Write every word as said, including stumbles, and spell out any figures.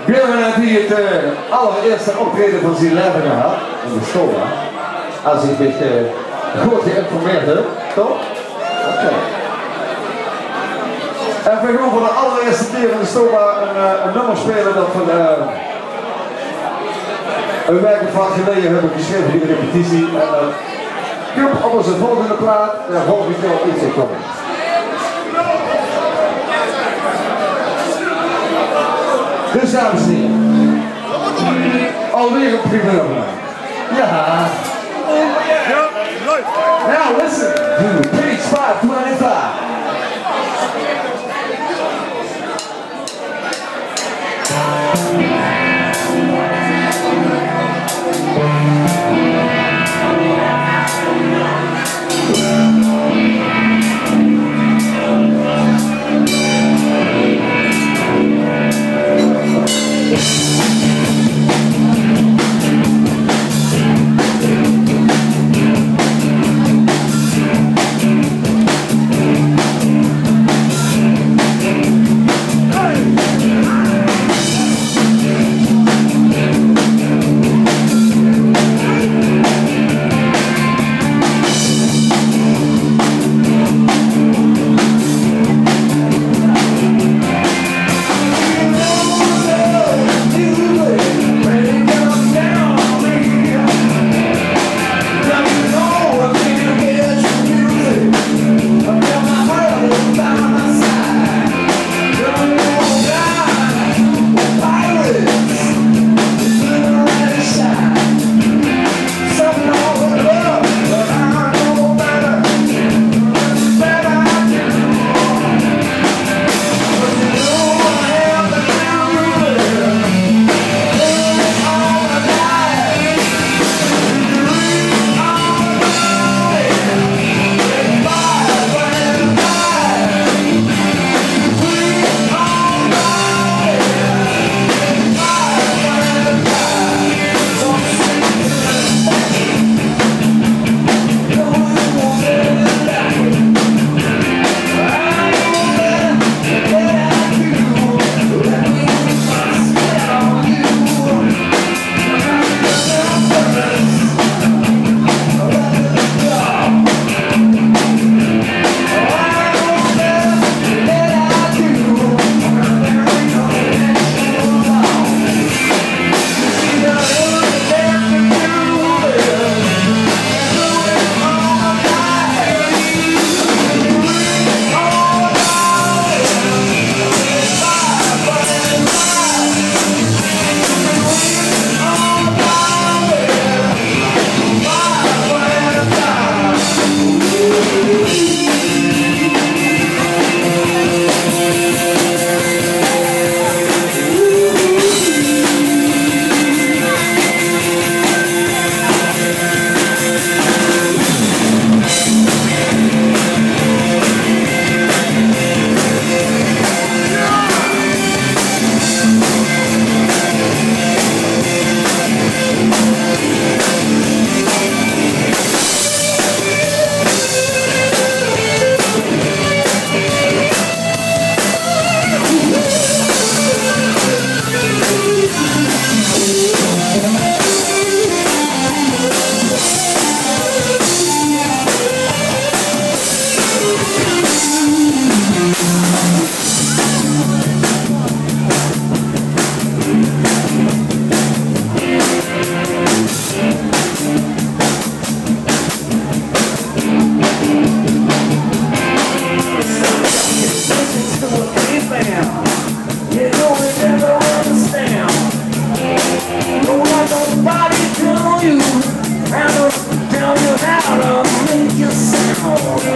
Björn heeft hier het uh, allereerste optreden van zijn leven gehad in de Stoba. Als hij zich uh, goed geïnformeerd heeft, toch? Oké. Okay. En we gaan voor de allereerste keer in de Stoba een, uh, een nummer spelen dat van uh, een werk van geleden hebben geschreven in de repetitie. En uh, Kup op onze volgende plaat, daar volgende keer op iets in komen. Dus dames en heren, alweer een primeur. Ja. Now listen to page five twenty-five. Tell you how to, tell you how to make you sound.